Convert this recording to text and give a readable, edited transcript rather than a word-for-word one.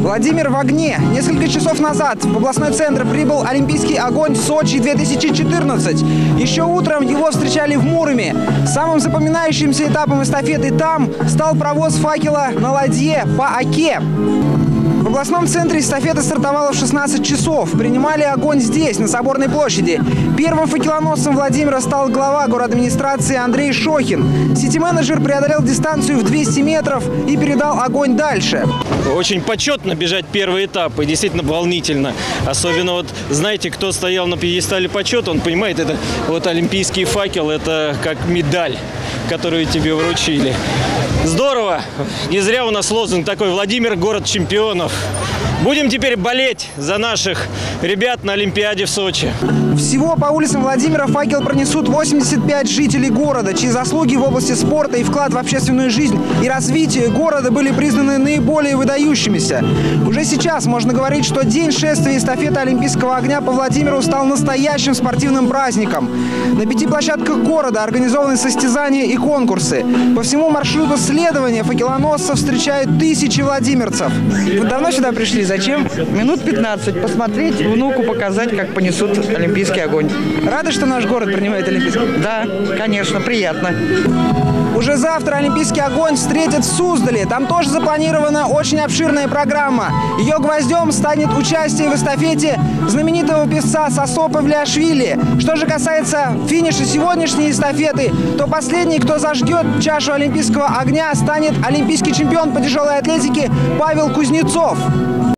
Владимир в огне. Несколько часов назад в областной центр прибыл Олимпийский огонь Сочи 2014. Еще утром его встречали в Муроме. Самым запоминающимся этапом эстафеты там стал провоз факела на ладье по Оке. В областном центре эстафета стартовала в 16 часов. Принимали огонь здесь, на Соборной площади. Первым факелоносцем Владимира стал глава городадминистрации Андрей Шохин. Сити-менеджер преодолел дистанцию в 200 метров и передал огонь дальше. Очень почетно бежать первый этап и действительно волнительно. Особенно вот, знаете, кто стоял на пьедестале почета, он понимает, это вот олимпийский факел, это как медаль, которую тебе вручили. Здорово! Не зря у нас лозунг такой: Владимир – город чемпионов. Будем теперь болеть за наших ребят на Олимпиаде в Сочи. Всего по улицам Владимира факел пронесут 85 жителей города, чьи заслуги в области спорта и вклад в общественную жизнь и развитие города были признаны наиболее выдающимися. Уже сейчас можно говорить, что день шествия эстафеты Олимпийского огня по Владимиру стал настоящим спортивным праздником. На 5 площадках города организованы состязания и конкурсы. По всему маршруту следования факелоносцев встречают тысячи владимирцев. Вы давно сюда пришли? Зачем? Минут 15. Посмотреть, внуку показать, как понесут олимпийский огонь. Рады, что наш город принимает олимпийский? Да, конечно, приятно. Уже завтра Олимпийский огонь встретят в Суздале. Там тоже запланирована очень обширная программа. Ее гвоздем станет участие в эстафете знаменитого певца Сосо Павлиашвили. Что же касается финиша сегодняшней эстафеты, то последний, кто зажгет чашу олимпийского огня, станет олимпийский чемпион по тяжелой атлетике Павел Кузнецов.